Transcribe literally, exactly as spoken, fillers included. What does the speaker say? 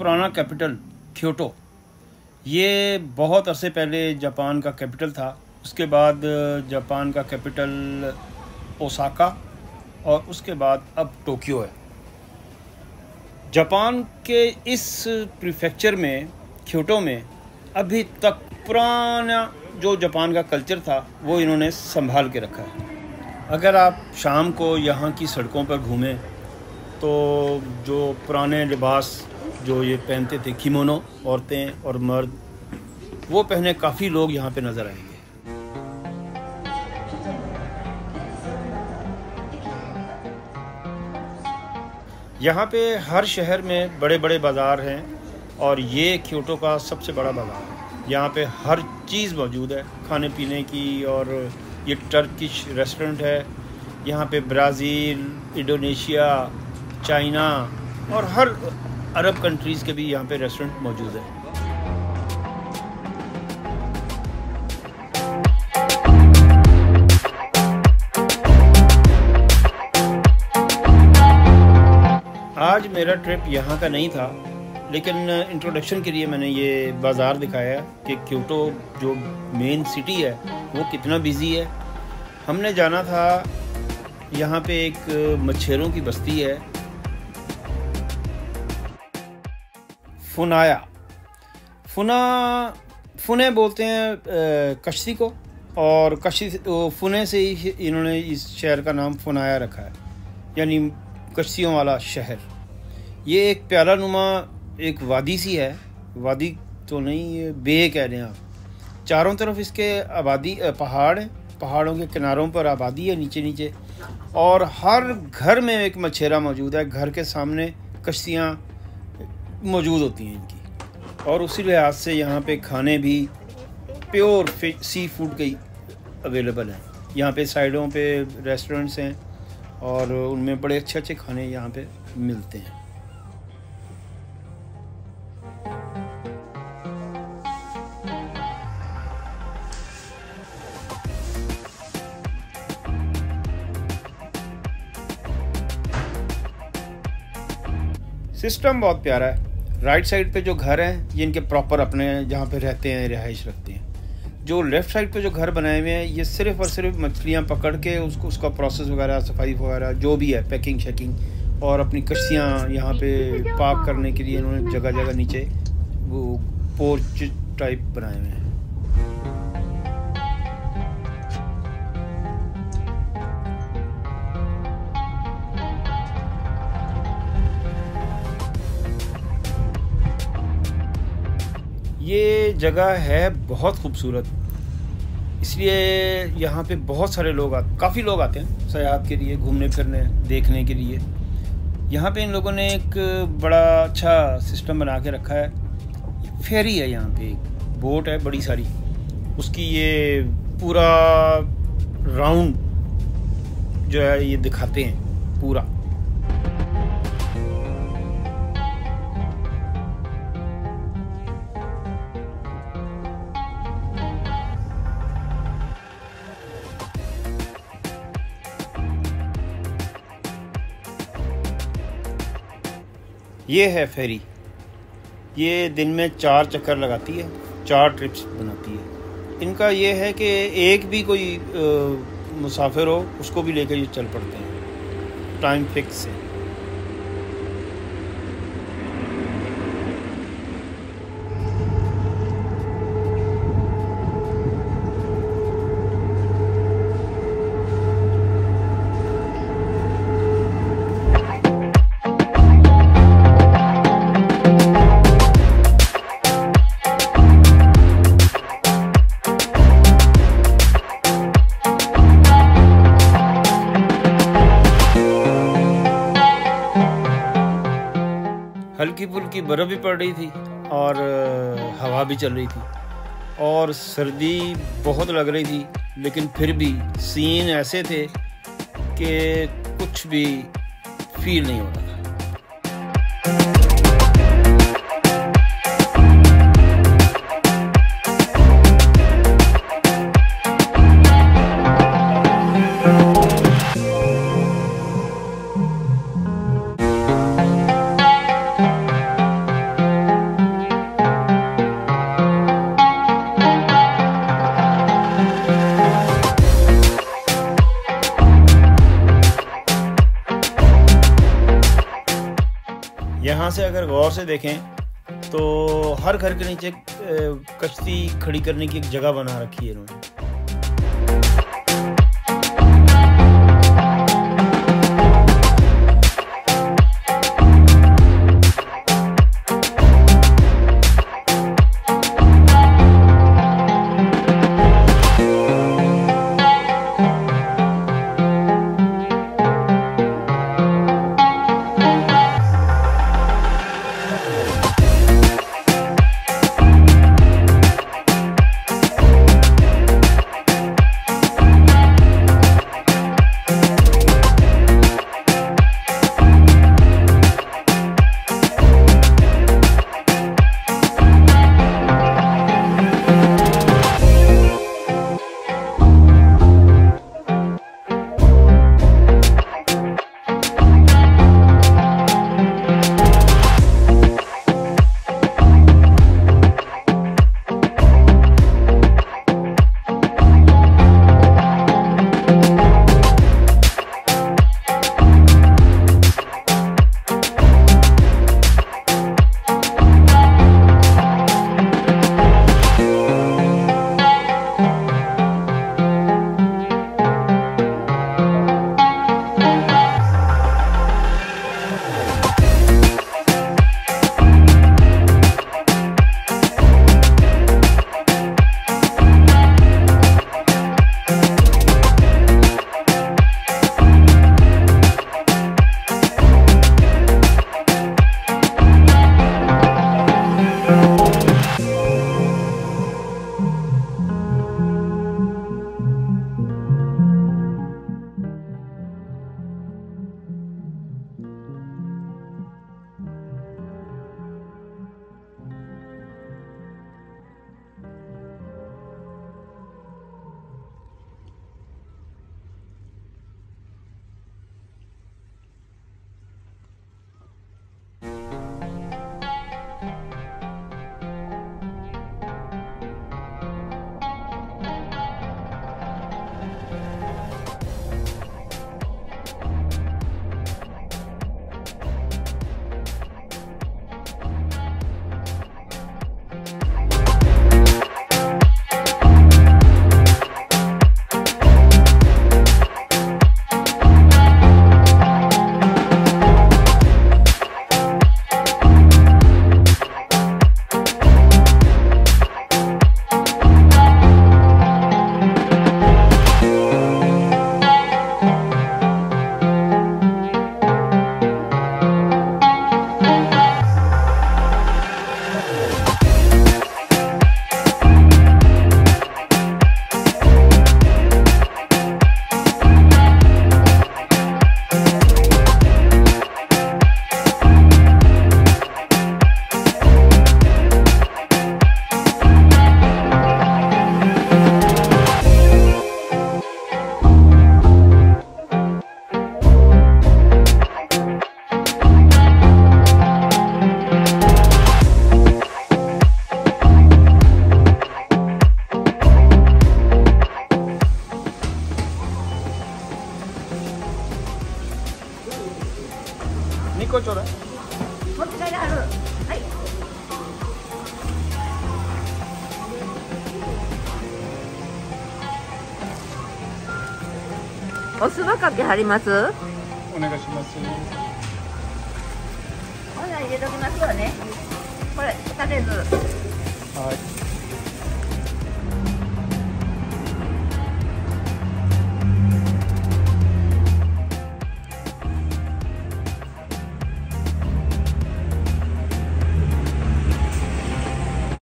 पुराना capital Kyoto, ये बहुत अरसे पहले जापान का कैपिटल था। उसके बाद जापान का कैपिटल ओसाका और उसके बाद अब टोक्यो है। जापान के इस प्रीफेक्चर में, क्योटो में, अभी तक पुराना जो जापान का कल्चर था वो इन्होंने संभाल के रखा है। अगर आप शाम को यहाँ की सड़कों पर घूमें तो जो पुराने लिबास जो ये पहनते थे, किमोनो, औरतें और मर्द, वो पहने काफ़ी लोग यहाँ पे नज़र आएंगे। यहाँ पे हर शहर में बड़े बड़े बाज़ार हैं और ये क्योटो का सबसे बड़ा बाज़ार है। यहाँ पे हर चीज़ मौजूद है खाने पीने की, और ये टर्किश रेस्टोरेंट है। यहाँ पे ब्राज़ील, इंडोनेशिया, चाइना और हर अरब कंट्रीज़ के भी यहाँ पे रेस्टोरेंट मौजूद है। आज मेरा ट्रिप यहाँ का नहीं था, लेकिन इंट्रोडक्शन के लिए मैंने ये बाज़ार दिखाया कि क्योटो जो मेन सिटी है वो कितना बिज़ी है। हमने जाना था, यहाँ पे एक मच्छरों की बस्ती है, फुनाया। फुना फुने बोलते हैं कश्ती को, और कश्ती फुने से ही इन्होंने इस शहर का नाम फुनाया रखा है, यानी कश्तियों वाला शहर। ये एक प्याला नुमा एक वादी सी है, वादी तो नहीं, ये बे कह रहे हैं आप। चारों तरफ इसके आबादी पहाड़ है, पहाड़ों के किनारों पर आबादी है नीचे नीचे, और हर घर में एक मछेरा मौजूद है। घर के सामने कश्तियाँ मौजूद होती हैं इनकी, और उसी लिहाज से यहाँ पे खाने भी प्योर सी फूड के अवेलेबल हैं। यहाँ पे साइडों पे रेस्टोरेंट्स हैं और उनमें बड़े अच्छे अच्छे खाने यहाँ पे मिलते हैं। सिस्टम बहुत प्यारा है। राइट साइड पे जो घर हैं ये इनके प्रॉपर अपने जहाँ पे रहते हैं रिहाइश रखते हैं। जो लेफ़्ट साइड पे जो घर बनाए हुए हैं ये सिर्फ़ और सिर्फ मछलियाँ पकड़ के उसको उसका प्रोसेस वगैरह, सफाई वगैरह जो भी है, पैकिंग शैकिंग, और अपनी कश्तियाँ यहाँ पे पार्क करने के लिए इन्होंने जगह जगह नीचे वो पोर्च टाइप बनाए हुए हैं। ये जगह है बहुत खूबसूरत, इसलिए यहाँ पे बहुत सारे लोग आते काफ़ी लोग आते हैं सयाहत के लिए, घूमने फिरने, देखने के लिए। यहाँ पे इन लोगों ने एक बड़ा अच्छा सिस्टम बना के रखा है। फेरी है यहाँ पे, एक बोट है बड़ी सारी, उसकी ये पूरा राउंड जो है ये दिखाते हैं पूरा। ये है फेरी, ये दिन में चार चक्कर लगाती है, चार ट्रिप्स बनाती है। इनका ये है कि एक भी कोई आ, मुसाफिर हो उसको भी लेकर ये चल पड़ते हैं, टाइम फिक्स है। हल्की फुल्की बर्फ़ भी पड़ रही थी और हवा भी चल रही थी, और सर्दी बहुत लग रही थी, लेकिन फिर भी सीन ऐसे थे कि कुछ भी फील नहीं हो रहा था। से अगर गौर से देखें तो हर घर के नीचे कश्ती खड़ी करने की एक जगह बना रखी है इन्होंने।個ちょうだい。 持って帰りはる。はい。お酢のかけはります。 お願いします。 ほな入れときますわね。これ、立てず。 はい。